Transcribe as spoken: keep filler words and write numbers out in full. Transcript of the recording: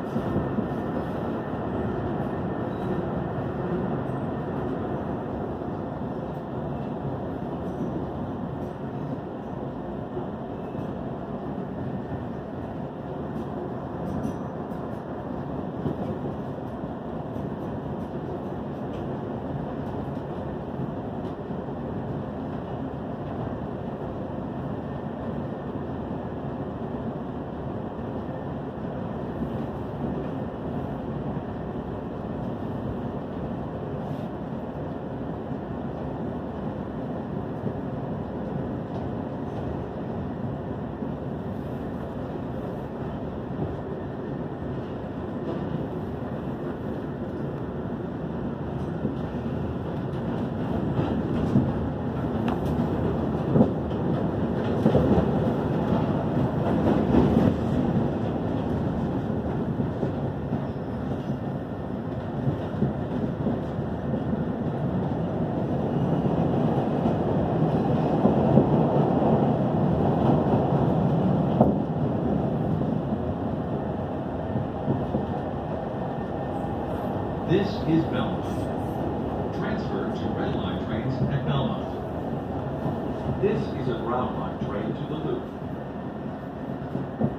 This is Belmont. Transfer to Red Line trains at Belmont. This is a Brown Line train to the Loop.